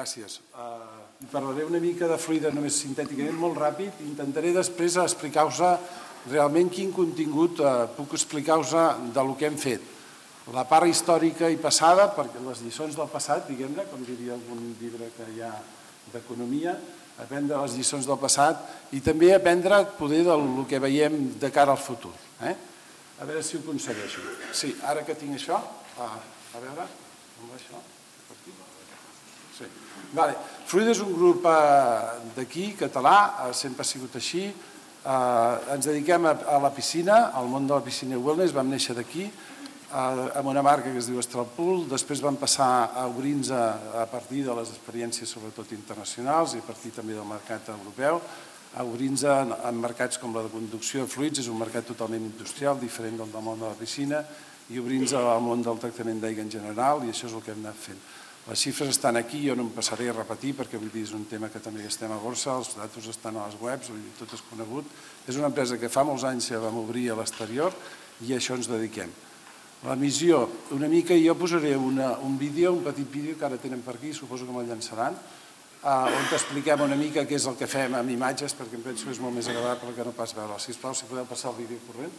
gràcies. Parlaré una mica de fluida només sintèticament, molt ràpid. Intentaré després explicar-vos realment quin contingut puc explicar-vos del que hem fet. La part històrica i passada, perquè les lliçons del passat, diguem-ne, com diria algun llibre que hi ha d'economia, aprendre les lliçons del passat i també aprendre poder del que veiem de cara al futur. A veure si ho aconsegueixo. Sí, ara que tinc això, a veure, com va això? Sí. Fluida és un grup d'aquí, català, sempre ha sigut així. Ens dediquem a la piscina, al món de la piscina i wellness, vam néixer d'aquí, amb una marca que es diu Estralpool, després vam passar a obrir-nos a partir de les experiències sobretot internacionals i a partir també del mercat europeu, a obrir-nos en mercats com la de conducció de fluids, és un mercat totalment industrial, diferent del món de la piscina, i obrir-nos al món del tractament d'aigua en general, i això és el que hem anat fent. Les xifres estan aquí, jo no em passaré a repetir perquè és un tema que també estem a borsa, els datos estan a les webs, tot és conegut. És una empresa que fa molts anys que vam obrir a l'exterior i a això ens dediquem. La missió, una mica, jo posaré un vídeo, un petit vídeo que ara tenen per aquí, suposo que me'l llançaran, on expliquem una mica què és el que fem amb imatges, perquè em penso que és molt més agradable que no pas veure-ho. Sisplau, si podeu passar el vídeo corrent.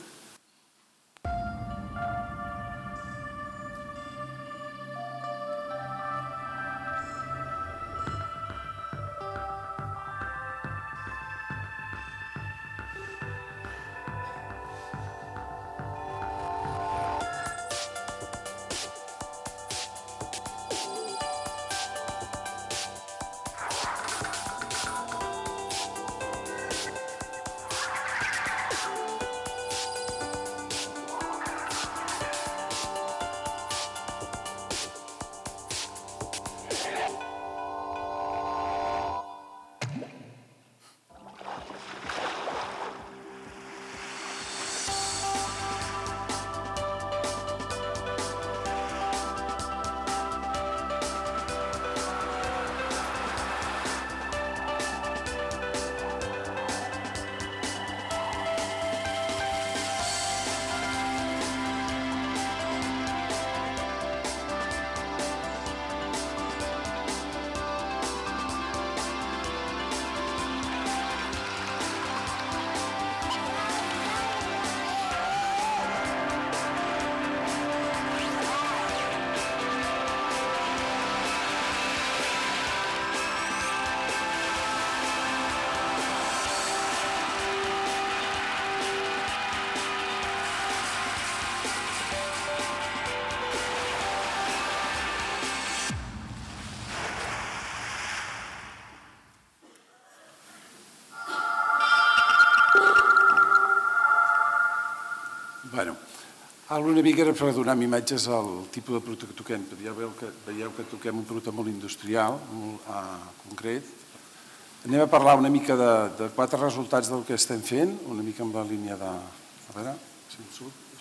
Una mica era per donar imatges al tipus de producte que toquem. Veieu que toquem un producte molt industrial, molt concret. Anem a parlar una mica de 4 resultats del que estem fent, una mica amb la línia de... A veure, si em surt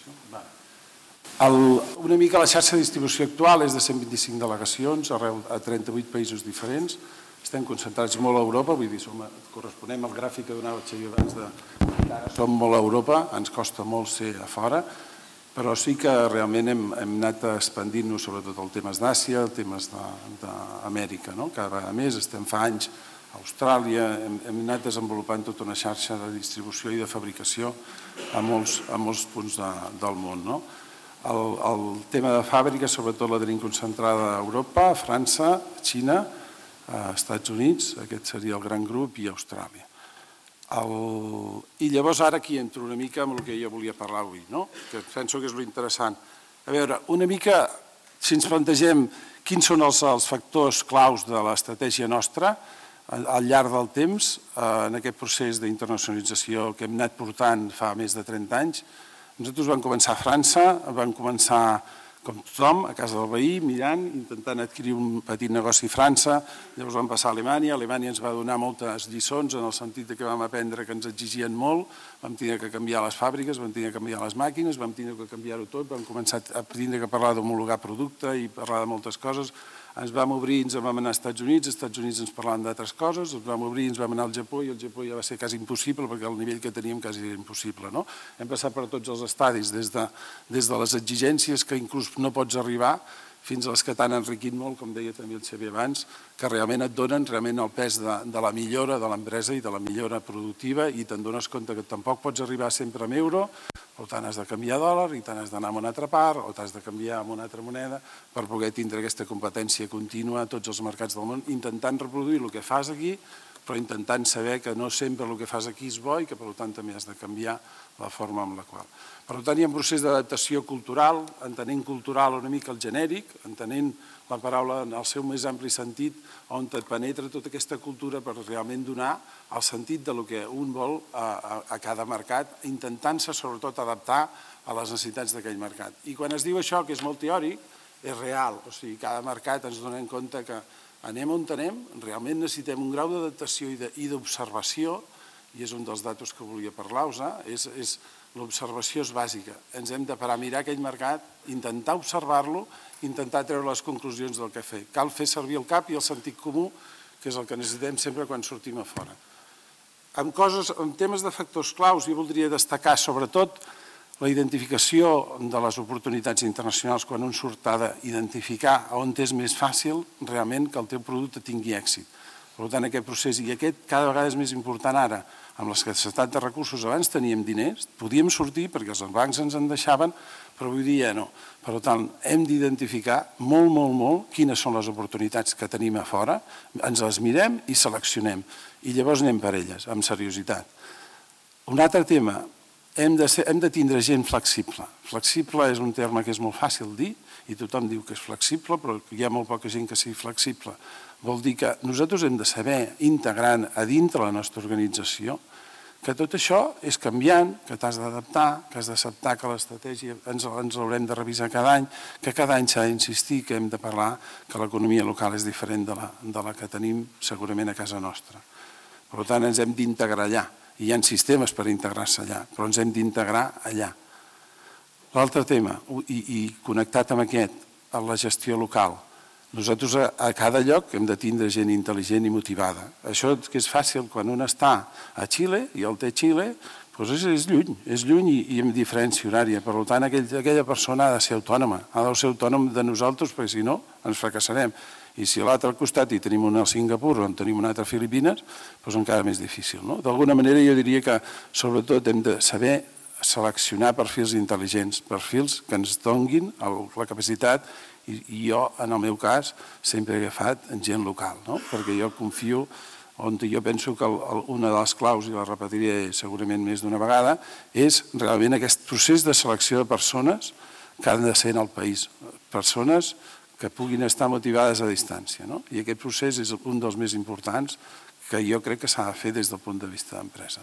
això? Una mica la xarxa de distribució actual és de 125 delegacions arreu a 38 països diferents. Estem concentrats molt a Europa, vull dir, corresponem al gràfic que donava el Xavier abans de... Som molt a Europa, ens costa molt ser a fora, però sí que realment hem anat expandint-nos sobretot en temes d'Àsia, en temes d'Amèrica. Cada vegada més, estem fa anys a Austràlia, hem anat desenvolupant tota una xarxa de distribució i de fabricació a molts punts del món. El tema de fàbrica, sobretot la tenim concentrada a Europa, a França, a Xina, a Estats Units, aquest seria el gran grup, i a Austràlia. I llavors ara aquí entro una mica amb el que jo volia parlar avui, que penso que és l'interessant. A veure, una mica, si ens plantegem quins són els factors claus de l'estratègia nostra al llarg del temps, en aquest procés d'internacionalització que hem anat portant fa més de 30 anys, nosaltres vam començar a França, vam començar com tothom, a casa del veí, mirant, intentant adquirir un petit negoci a França, llavors vam passar a Alemanya, Alemanya ens va donar moltes lliçons en el sentit que vam aprendre que ens exigien molt, vam tenir que canviar les fàbriques, vam tenir que canviar les màquines, vam tenir que canviar-ho tot, vam començar a tenir que parlar d'homologar producte i parlar de moltes coses. Ens vam obrir i ens vam anar als Estats Units ens parlaven d'altres coses, ens vam obrir i ens vam anar al Japó i el Japó ja va ser quasi impossible perquè el nivell que teníem quasi era impossible. Hem passat per tots els estadis, des de les exigències que inclús no pots arribar fins a les que t'han enriquit molt, com deia també el Xavier abans, que realment et donen realment el pes de la millora de l'empresa i de la millora productiva i te'n dones compte que tampoc pots arribar sempre amb euro, o tant has de canviar dòlar i tant has d'anar a una altra part o t'has de canviar a una altra moneda per poder tindre aquesta competència contínua a tots els mercats del món, intentant reproduir el que fas aquí, però intentant saber que no sempre el que fas aquí és bo i que per tant també has de canviar la forma amb la qual. Per tant, hi ha un procés d'adaptació cultural, entenent cultural una mica el genèric, entenent la paraula en el seu més ampli sentit, on et penetra tota aquesta cultura per realment donar el sentit del que un vol a cada mercat, intentant-se sobretot adaptar a les necessitats d'aquell mercat. I quan es diu això, que és molt teòric, és real. O sigui, cada mercat ens donem compte que anem on anem, realment necessitem un grau d'adaptació i d'observació, i és un dels datos que volia parlar-vos, l'observació és bàsica. Ens hem de parar a mirar aquell mercat, intentar observar-lo, intentar treure les conclusions del que fer. Cal fer servir el cap i el sentit comú, que és el que necessitem sempre quan sortim a fora. En temes de factors claus, jo voldria destacar sobretot la identificació de les oportunitats internacionals quan un surt ha d'identificar on és més fàcil realment que el teu producte tingui èxit. Per tant, aquest procés, i aquest cada vegada és més important ara, amb l'escassetat de recursos, abans teníem diners, podíem sortir perquè els bancs ens en deixaven, però avui dia no. Per tant, hem d'identificar molt quines són les oportunitats que tenim a fora, ens les mirem i seleccionem, i llavors anem per elles, amb seriositat. Un altre tema, hem de tindre gent flexible. Flexible és un terme que és molt fàcil dir, i tothom diu que és flexible, però hi ha molt poca gent que sigui flexible. Vol dir que nosaltres hem de saber integrar a dintre la nostra organització que tot això és canviant, que t'has d'adaptar, que has d'acceptar que l'estratègia ens l'haurem de revisar cada any, que cada any s'ha d'insistir, que hem de parlar que l'economia local és diferent de la que tenim segurament a casa nostra. Per tant, ens hem d'integrar allà. Hi ha sistemes per integrar-se allà, però ens hem d'integrar allà. L'altre tema, i connectat amb aquest, la gestió local. Nosaltres a cada lloc hem de tindre gent intel·ligent i motivada. Això que és fàcil quan un està a Xile i el té Xile, doncs és lluny i amb diferència horària. Per tant, aquella persona ha de ser autònoma, ha de ser autònom de nosaltres, perquè si no ens fracassarem. I si a l'altre costat hi tenim una a Singapur o en tenim una altra a Filipines, doncs encara més difícil. D'alguna manera jo diria que sobretot hem de saber seleccionar perfils intel·ligents, perfils que ens donguin la capacitat, i jo, en el meu cas, sempre he agafat gent local, perquè jo confio, on jo penso que una de les claus, i la repetiré segurament més d'una vegada, és realment aquest procés de selecció de persones que han de ser en el país, persones que puguin estar motivades a distància. I aquest procés és un dels més importants que jo crec que s'ha de fer des del punt de vista d'empresa.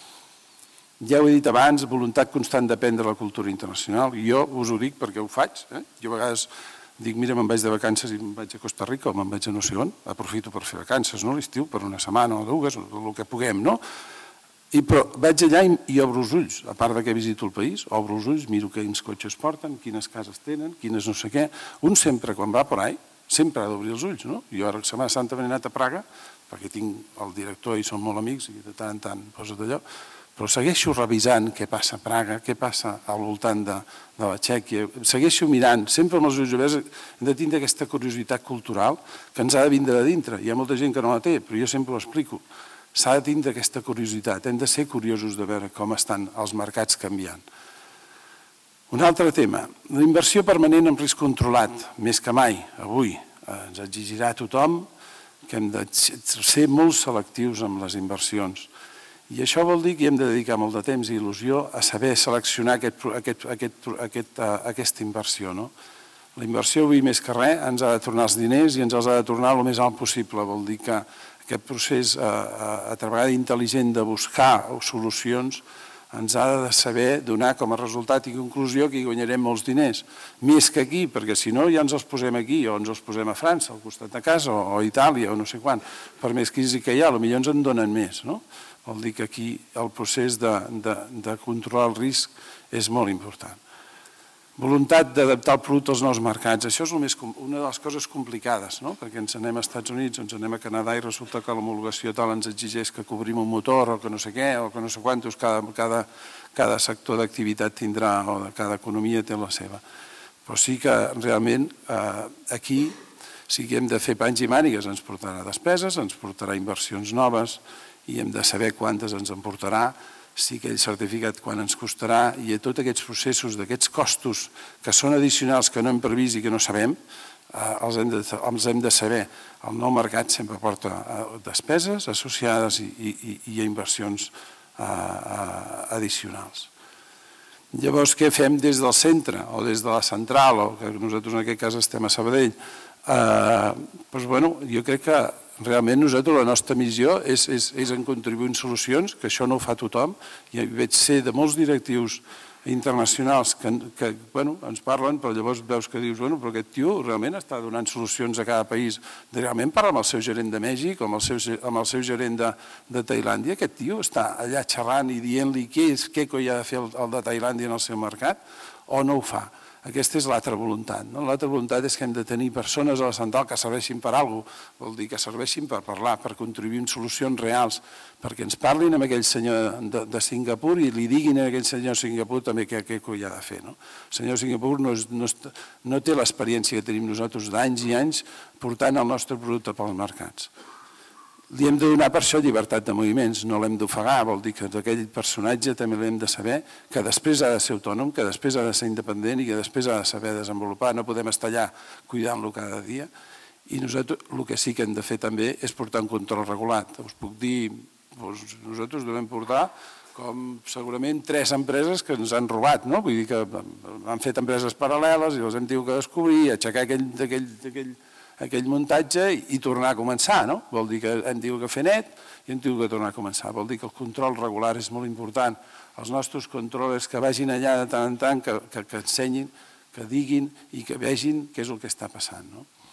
Ja ho he dit abans, voluntat constant d'aprendre la cultura internacional. Jo us ho dic perquè ho faig. Jo a vegades dic, mira, me'n vaig de vacances i me'n vaig a Costa Rica o me'n vaig a no sé on, aprofito per fer vacances, l'estiu, per una setmana o dues, el que puguem, no? Però vaig allà i obro els ulls, a part que visito el país, obro els ulls, miro quins cotxes porten, quines cases tenen, quines no sé què. Un sempre, quan va por ahí, sempre ha d'obrir els ulls, no? Jo ara la Setmana Santa m'he anat a Praga, perquè tinc el director i som molt amics i de tant en tant poso d'allò, però segueixo revisant què passa a Praga, què passa al voltant de la Txèquia, segueixo mirant, sempre amb els ulls oberts, hem de tindre aquesta curiositat cultural que ens ha de vindre de dintre. Hi ha molta gent que no la té, però jo sempre ho explico. S'ha de tindre aquesta curiositat, hem de ser curiosos de veure com estan els mercats canviant. Un altre tema, la inversió permanent en risc controlat, més que mai, avui, ens exigirà a tothom que hem de ser molt selectius amb les inversions. I això vol dir que hem de dedicar molt de temps i il·lusió a saber seleccionar aquesta inversió. La inversió avui més que res ens ha de tornar els diners i ens els ha de tornar el més alt possible. Vol dir que aquest procés a vegada intel·ligent de buscar solucions ens ha de saber donar com a resultat i conclusió que hi guanyarem molts diners. Més que aquí, perquè si no ja ens els posem aquí o ens els posem a França, al costat de casa, o a Itàlia, o no sé quan. Per més crisi que hi ha, potser ens en donen més, no? Vol dir que aquí el procés de controlar el risc és molt important. Voluntat d'adaptar el producte als nous mercats. Això és una de les coses complicades, perquè ens anem als Estats Units, ens anem a Canadà i resulta que l'homologació tal ens exigeix que cobrim un motor o que no sé què, o que no sé quantos, cada sector d'activitat tindrà, o cada economia té la seva. Però sí que realment aquí sí que hem de fer panys i mànigues, ens portarà despeses, ens portarà inversions noves i hem de saber quantes ens en portarà, sí aquell certificat quan ens costarà i tots aquests processos d'aquests costos que són addicionals, que no hem previst i que no sabem, els hem de saber. El nou mercat sempre porta despeses associades i inversions addicionals. Llavors, què fem des del centre o des de la central, o que nosaltres en aquest cas estem a Sabadell? Jo crec que realment nosaltres la nostra missió és en contribuir en solucions, que això no ho fa tothom, i veig ser de molts directius internacionals que ens parlen, però llavors veus que dius, però aquest tio realment està donant solucions a cada país, realment parla amb el seu gerent de Mèxic o amb el seu gerent de Tailàndia, aquest tio està allà xerrant i dient-li què coi ha de fer el de Tailàndia en el seu mercat, o no ho fa. Aquesta és l'altra voluntat. L'altra voluntat és que hem de tenir persones a la central que serveixin per alguna cosa, vol dir que serveixin per parlar, per contribuir en solucions reals, perquè ens parlin amb aquell senyor de Singapur i li diguin a aquell senyor de Singapur també què hi ha de fer. El senyor de Singapur no té l'experiència que tenim nosaltres d'anys i anys portant el nostre producte pels mercats. Li hem de donar per això llibertat de moviments, no l'hem d'ofegar, vol dir que aquell personatge també l'hem de saber que després ha de ser autònom, que després ha de ser independent i que després ha de saber desenvolupar, no podem estar allà cuidant-lo cada dia. I nosaltres el que sí que hem de fer també és portar un control regulat. Us puc dir, nosaltres devem portar com segurament 3 empreses que ens han robat, vull dir que han fet empreses paral·leles i els hem tingut que descobrir, aixecar aquell muntatge i tornar a començar. Vol dir que hem tingut que fer net i hem tingut que tornar a començar. Vol dir que el control regular és molt important. Els nostres controlers que vagin allà de tant en tant, que ensenyin, que diguin i que vegin què és el que està passant.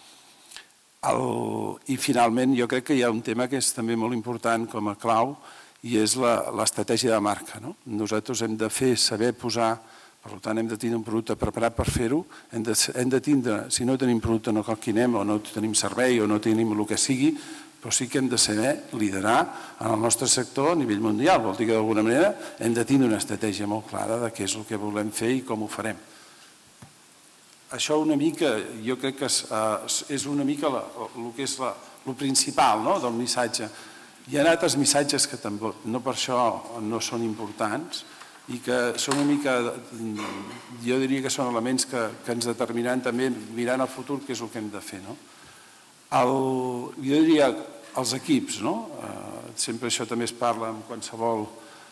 I finalment jo crec que hi ha un tema que és també molt important com a clau i és l'estratègia de marca. Nosaltres hem de saber posar. Per tant, hem de tenir un producte preparat per fer-ho, hem de tindre, si no tenim producte no cal quinem, o no tenim servei, o no tenim el que sigui, però sí que hem de saber liderar en el nostre sector a nivell mundial. Vol dir que d'alguna manera hem de tindre una estratègia molt clara de què és el que volem fer i com ho farem. Això una mica, jo crec que és una mica el que és el principal del missatge. Hi ha altres missatges que no per això no són importants, i que són una mica, jo diria que són elements que ens determinaran també mirant al futur què és el que hem de fer. Jo diria els equips, sempre això també es parla en qualsevol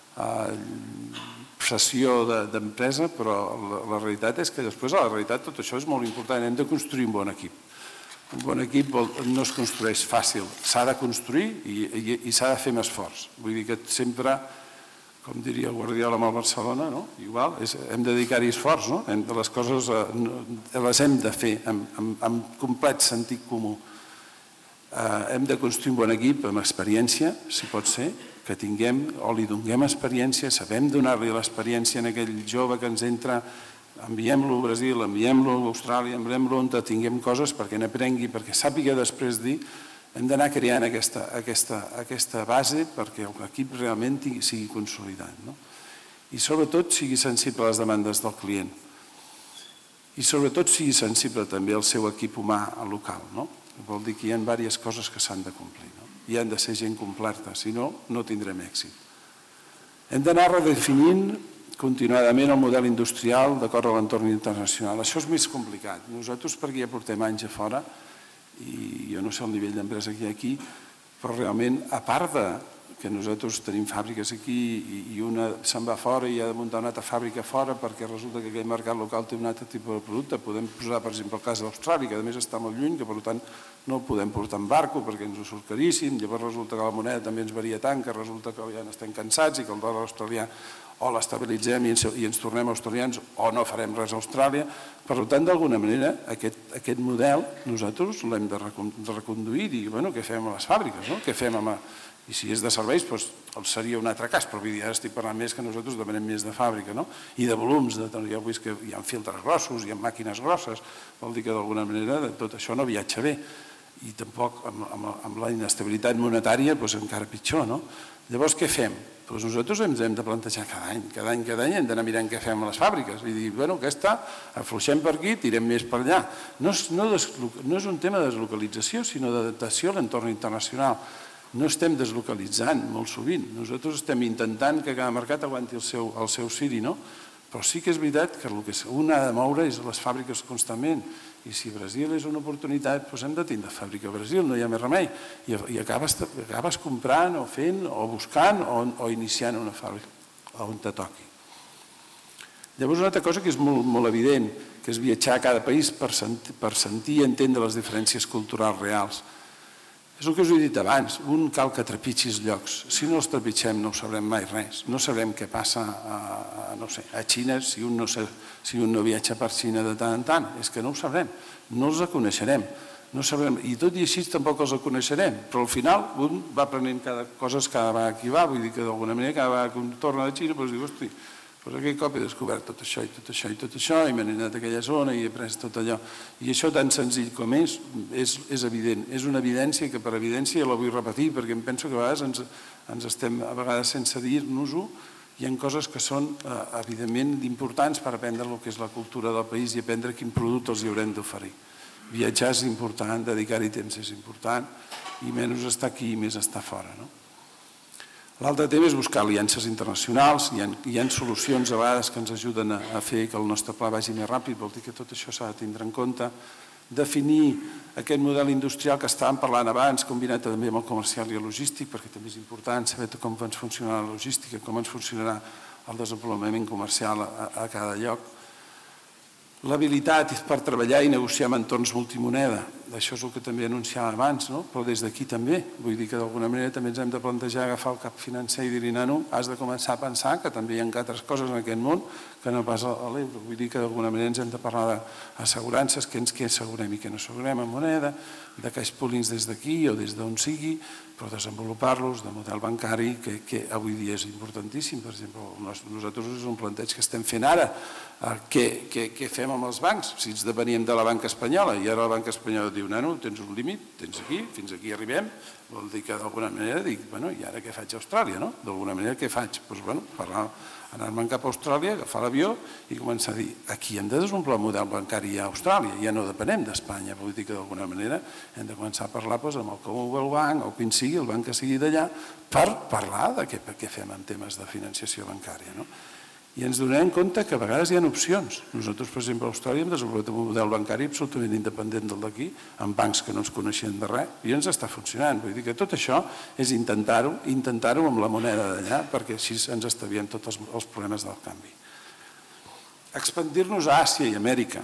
sessió d'empresa, però la realitat és que després a la realitat tot això és molt important, hem de construir un bon equip. Un bon equip no es construeix fàcil, s'ha de construir i s'ha de fer amb esforç. Vull dir que sempre, com diria el Guardiola amb el Barcelona, igual, hem de dedicar-hi esforç, les coses les hem de fer amb complet sentit comú. Hem de construir un bon equip amb experiència, si pot ser, que tinguem o li donem experiència, sabem donar-li l'experiència en aquell jove que ens entra, enviem-lo a Brasil, enviem-lo a Austràlia, enviem-lo on tinguem coses perquè n'aprengui, perquè sàpiga després dir. Hem d'anar creant aquesta base perquè l'equip realment sigui consolidat. I sobretot sigui sensible a les demandes del client. I sobretot sigui sensible també al seu equip humà local. Vol dir que hi ha diverses coses que s'han de complir. I han de ser gent completa, si no, no tindrem èxit. Hem d'anar redefinint continuadament el model industrial d'acord amb l'entorn internacional. Això és més complicat. Nosaltres, perquè ja portem anys a fora, i jo no sé el nivell d'empresa que hi ha aquí, però realment, a part que nosaltres tenim fàbriques aquí i una se'n va fora i ha de muntar una altra fàbrica fora perquè resulta que aquell mercat local té un altre tipus de producte, podem posar, per exemple, el cas d'Austràlia, que a més està molt lluny, que per tant no el podem portar en barco perquè ens ho surt caríssim, llavors resulta que la moneda també ens varia tant que resulta que ja n'estem cansats i que el dòlar australià o l'estabilitzem i ens tornem australians o no farem res a Austràlia. Per tant, d'alguna manera, aquest model nosaltres l'hem de reconduir i dir, què fem a les fàbriques, què fem amb... I si és de serveis, seria un altre cas, però ara estic parlant més que nosaltres demanem més de fàbrica, i de volums. Ja heu vist que hi ha filtres grossos, hi ha màquines grosses, vol dir que d'alguna manera tot això no viatja bé. I tampoc amb la inestabilitat monetària encara pitjor. Llavors què fem? Doncs nosaltres ens hem de plantejar cada any hem d'anar mirant què fem a les fàbriques i dir, bueno, aquesta, afluixem per aquí, tirem més per allà. No és un tema de deslocalització, sinó d'adaptació a l'entorn internacional. No estem deslocalitzant molt sovint. Nosaltres estem intentant que cada mercat aguanti el seu ciri, no? Però sí que és veritat que el que un ha de moure és les fàbriques constantment. I si Brasil és una oportunitat, doncs hem de tindre fàbrica a Brasil, no hi ha més remei. I acabes comprant o fent o buscant o iniciant una fàbrica on te toqui. Llavors una altra cosa que és molt evident, que és viatjar a cada país per sentir i entendre les diferències culturals reals. És el que us he dit abans, un cal que trepitgi els llocs. Si no els trepitgem no sabrem mai res. No sabrem què passa a Xina si un no viatja per Xina de tant en tant. És que no ho sabrem, no els coneixerem. I tot i així tampoc els coneixerem. Però al final un va aprenent coses cada vegada que hi va. Vull dir que d'alguna manera cada vegada que un torna de Xina diu, hosti, aquell cop he descobert tot això i tot això i tot això i m'he anat a aquella zona i he après tot allò. I això tan senzill com és evident. És una evidència que per evidència la vull repetir perquè em penso que a vegades ens estem, a vegades sense dir-nos-ho, hi ha coses que són evidentment importants per aprendre el que és la cultura del país i aprendre quin producte els hi haurem d'oferir. Viatjar és important, dedicar-hi temps és important i menys estar aquí i més estar fora, no? L'altre tema és buscar aliances internacionals, hi ha solucions a vegades que ens ajuden a fer que el nostre pla vagi més ràpid, vol dir que tot això s'ha de tindre en compte. Definir aquest model industrial que estàvem parlant abans, combinat també amb el comercial i el logístic, perquè també és important saber com ens funcionarà la logística, com ens funcionarà el desenvolupament comercial a cada lloc. L'habilitat per treballar i negociar amb entorns multimoneda, això és el que també anunciava abans, però des d'aquí també. Vull dir que d'alguna manera també ens hem de plantejar agafar el cap financer i dir-hi, nano, has de començar a pensar que també hi ha altres coses en aquest món que no pas a l'euro. Vull dir que d'alguna manera ens hem de parlar d'assegurances, què assegurem i què no assegurem en moneda, de cash poolings des d'aquí o des d'on sigui, però desenvolupar-los, de model bancari, que avui dia és importantíssim. Per exemple, nosaltres és un planteig que estem fent ara. Què fem amb els bancs? Si ens depeníem de la banca espanyola i ara la banca espanyola diu, nano, tens un límit, tens aquí, fins aquí arribem, vol dir que d'alguna manera dic, bueno, i ara què faig a Austràlia, no? D'alguna manera què faig? Doncs, bueno, anar-me'n cap a Austràlia, agafar l'avió i començar a dir, aquí hem de desenvolupar el model bancari a Austràlia, ja no depenem d'Espanya, vol dir que d'alguna manera hem de començar a parlar amb el Commonwealth Bank o quin sigui, el banc que sigui d'allà, per parlar de què fem en temes de financiació bancària, no? I ens donem compte que a vegades hi ha opcions. Nosaltres, per exemple, a Austràlia hem desenvolupat un model bancari absolutament independent del d'aquí, amb bancs que no ens coneixien de res, i ens està funcionant. Vull dir que tot això és intentar-ho amb la moneda d'allà, perquè així ens estalviem tots els problemes del canvi. Expandir-nos a Àsia i Amèrica.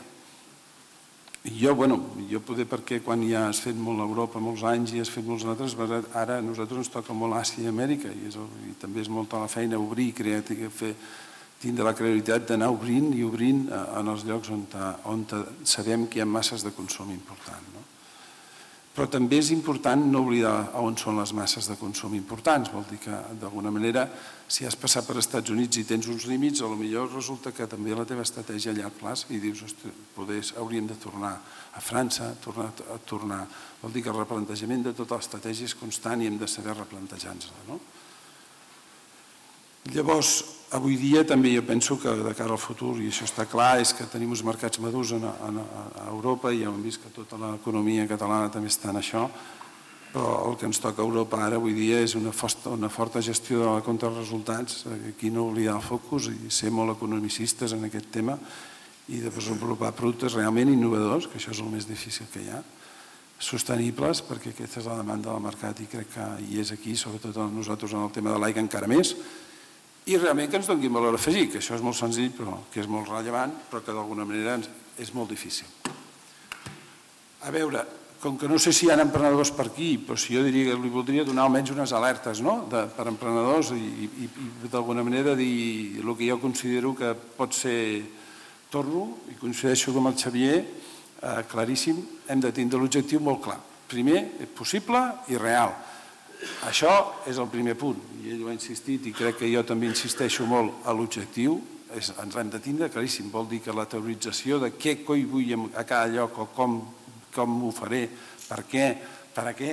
Jo poder perquè quan ja has fet molt a Europa molts anys i has fet molts altres, ara a nosaltres ens toca molt Àsia i Amèrica i també és molta la feina obrir, tindre la credibilitat d'anar obrint en els llocs on sabem que hi ha masses de consum important. Però també és important no oblidar on són les masses de consum importants. Vol dir que, d'alguna manera, si has passat per Estats Units i tens uns límits, potser resulta que també la teva estratègia a llarg plaç i dius, ostres, hauríem de tornar a França, tornar. Vol dir que el replantejament de tota l'estratègia és constant i hem de saber replantejar-nos-la. Llavors, avui dia també jo penso que de cara al futur, i això està clar, és que tenim uns mercats madurs a Europa i ja hem vist que tota l'economia catalana també està en això, però el que ens toca a Europa ara avui dia és una forta gestió de la compta dels resultats, aquí no oblidar el focus i ser molt economicistes en aquest tema i de desenvolupar productes realment innovadors, que això és el més difícil que hi ha, sostenibles, perquè aquesta és la demanda del mercat i crec que hi és aquí, sobretot nosaltres en el tema de l'aigua encara més, i realment que ens donin valor afegit, que això és molt senzill, però que és molt rellevant, però que d'alguna manera és molt difícil. A veure, com que no sé si hi ha emprenedors per aquí, però si jo diria que li voldria donar almenys unes alertes per emprenedors i d'alguna manera dir el que jo considero que pot ser, torno, i coincideixo amb el Xavier, claríssim, hem de tindre l'objectiu molt clar. Primer, possible i real. Això és el primer punt, i ell ho ha insistit i crec que jo també insisteixo molt a l'objectiu, ens l'hem de tindre claríssim, vol dir que la teorització de què coi vull a cada lloc o com ho faré, per què,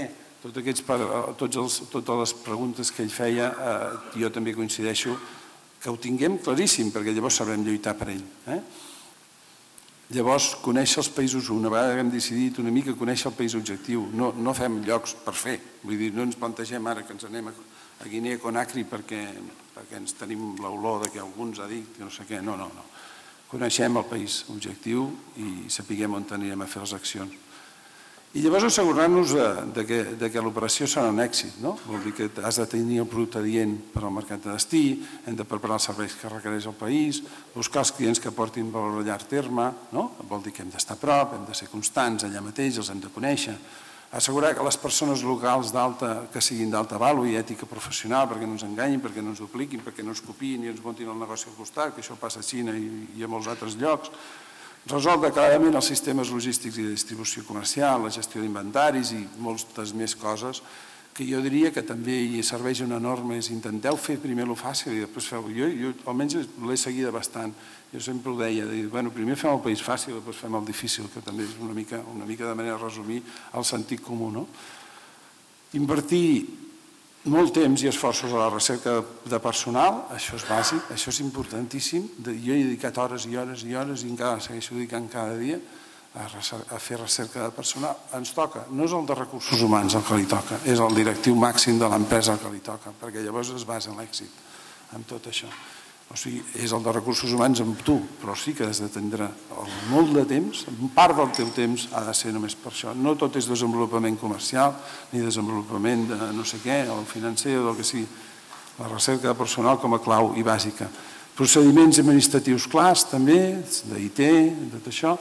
totes les preguntes que ell feia, jo també coincideixo, que ho tinguem claríssim, perquè llavors sabrem lluitar per ell. Llavors, conèixer els països, una vegada que hem decidit una mica conèixer el país objectiu, no fem llocs per fer, vull dir, no ens plantegem ara que ens anem a Guinea Conakry perquè ens tenim l'olor que alguns ha dit, no sé què, no. Coneixem el país objectiu i sapiguem on anirem a fer les accions. I llavors assegurar-nos que l'operació serà un èxit, no? Vol dir que has de tenir el producte adient per al mercat de destí, hem de preparar els serveis que requereix el país, buscar els clients que portin valor a llarg terme, no? Vol dir que hem d'estar a prop, hem de ser constants allà mateix, els hem de conèixer, assegurar que les persones locals que siguin d'alta vàlua i ètica professional perquè no ens enganyin, perquè no ens dupliquin, perquè no ens copiïn i ens muntin el negoci al costat, que això passa a Xina i a molts altres llocs. Resoldre clarament els sistemes logístics i de distribució comercial, la gestió d'inventaris i moltes més coses que jo diria que també hi serveix una norma, és intenteu fer primer el fàcil i després feu. Jo almenys l'he seguida bastant. Jo sempre ho deia, primer fem el país fàcil i després fem el difícil, que també és una mica de manera de resumir el sentit comú. Invertir molt temps i esforços a la recerca de personal, això és bàsic, això és importantíssim. Jo he dedicat hores i hores i hores i encara segueixo dedicant cada dia a fer recerca de personal. Ens toca, no és el de recursos humans el que li toca, és el directiu màxim de l'empresa el que li toca, perquè llavors es basa en l'èxit amb tot això. O sigui, és el de recursos humans amb tu, però sí que has de tindre molt de temps, part del teu temps ha de ser només per això. No tot és desenvolupament comercial, ni desenvolupament de no sé què, o financer, o del que sigui. La recerca de personal com a clau i bàsica. Procediments administratius clars, també, d'IT, de tot això,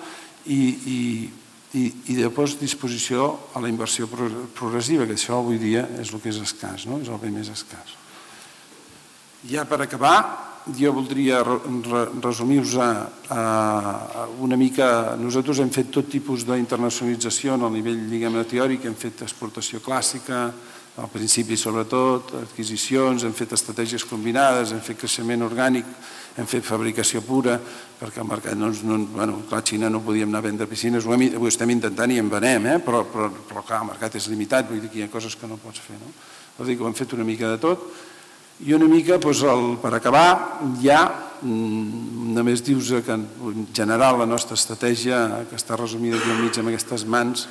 i després disposició a la inversió progressiva, que això avui dia és el que és escàs, és el bé més escàs. Ja per acabar, jo voldria resumir-vos una mica. Nosaltres hem fet tot tipus d'internacionalització a nivell, diguem-ne, teòric, hem fet exportació clàssica, al principi sobretot, adquisicions, hem fet estratègies combinades, hem fet creixement orgànic, hem fet fabricació pura, perquè al mercat, clar, a Xina no podíem anar a vendre piscines, ho estem intentant i en venem, però clar, el mercat és limitat, vull dir que hi ha coses que no pots fer. Vol dir que ho hem fet una mica de tot. I una mica, per acabar, ja només dius que en general la nostra estratègia, que està resumida aquí al mig amb aquestes mans,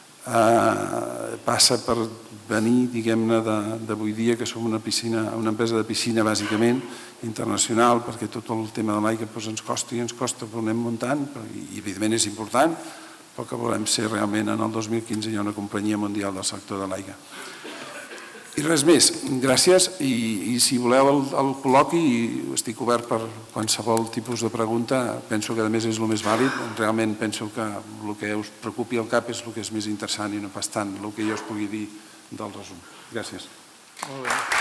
passa per venir, diguem-ne, d'avui dia, que som una empresa de piscina, bàsicament, internacional, perquè tot el tema de l'aigua ens costa i ens costa, però anem muntant, i evidentment és important, però que volem ser realment, en el 2015 hi ha una companyia mundial del sector de l'aigua. I res més, gràcies, i si voleu el col·loqui, estic obert per qualsevol tipus de pregunta, penso que a més és el més vàlid, realment penso que el que us preocupi al cap és el que és més interessant i no pas tant el que jo us pugui dir del resum. Gràcies. Molt bé.